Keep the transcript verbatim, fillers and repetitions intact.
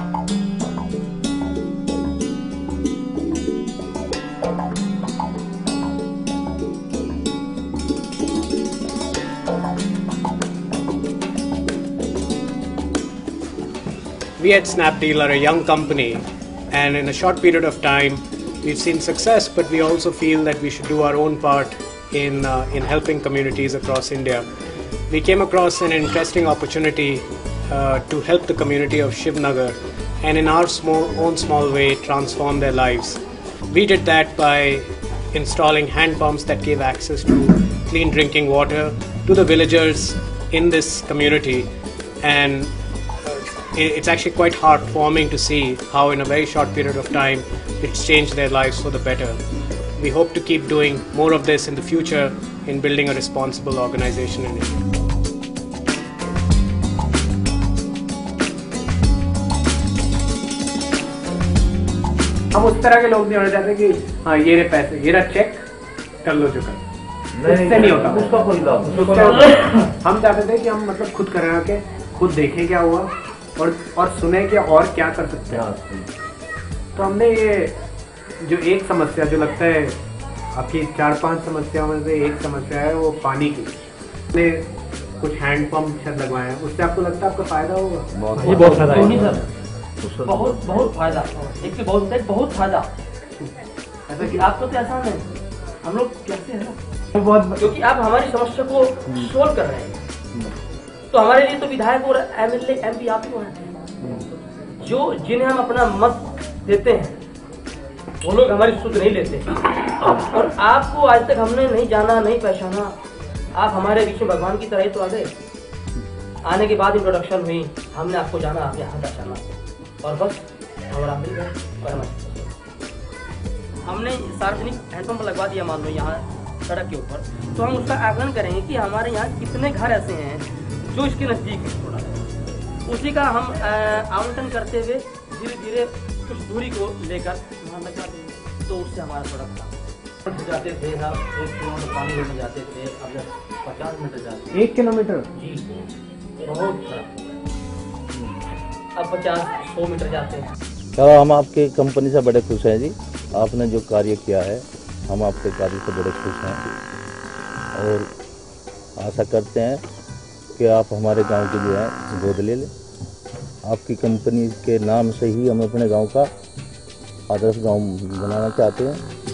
We at Snapdeal are a young company, and in a short period of time we've seen success, but we also feel that we should do our own part in, uh, in helping communities across India. We came across an interesting opportunity uh, to help the community of Shivnagar and in our small, own small way transform their lives. We did that by installing hand pumps that gave access to clean drinking water to the villagers in this community, and it's actually quite heartwarming to see how in a very short period of time it's changed their lives for the better. We hope to keep doing more of this in the future in building a responsible organization in India. हम उस तरह के लोग नहीं होने चाहते कि हाँ ये रहे पैसे, ये रहा चेक, कर लो जो कर, उससे नहीं होता। उसका कोई लाभ हम चाहते थे कि हम मतलब खुद करा के खुद देखें क्या हुआ और और सुने कि और क्या कर सकते हैं। तो हमने ये जो एक समस्या जो लगता है आपकी चार पांच समस्याओं में से एक समस्या है वो पानी की, हमने कुछ हैंड पंप शायद लगवाए हैं। उससे आपको लगता है आपका फायदा होगा? ये बहुत फायदा है, बहुत बहुत फायदा, एक से बहुत बहुत फायदा। ऐसा कि आपको तो आसान है, हम लोग कैसे हैं ना, बहुत क्योंकि आप हमारी समस्या को सोल्व कर रहे हैं। तो हमारे लिए तो विधायक और एमएलए एमपी आप ही हैं, जो जिन्हें हम अपना मत देते हैं वो लोग हमारी सुध नहीं लेते। और आपको आज तक हमने नहीं जाना नहीं पहचाना, आप हमारे बीच में भगवान की तरह ही तो आ गए। आने के बाद इंट्रोडक्शन हुई, हमने आपको जाना, आपने हाथ पहचाना और बस हमारा मिल गए। हमने सार्वजनिक हैंडपंप लगवा दिया मान लो यहाँ सड़क के ऊपर, तो हम उसका आकलन करेंगे कि हमारे यहाँ कितने घर ऐसे हैं जो इसके नज़दीक है। थोड़ा उसी का हम आवंटन करते हुए धीरे धीरे कुछ दूरी को लेकर वहाँ लगा देंगे, तो उससे हमारा थोड़ा जाते थे हम एक किलोमीटर पानी लेने जाते थे, अब पचास मीटर जाते एक किलोमीटर जी बहुत अब पचास सौ मीटर जाते हैं। तो हम आपके कंपनी से बड़े खुश हैं जी, आपने जो कार्य किया है हम आपके कार्य से बड़े खुश हैं और आशा करते हैं कि आप हमारे गांव की जो है गोद ले लें। आपकी कंपनी के नाम से ही हम अपने गांव का आदर्श गांव बनाना चाहते हैं।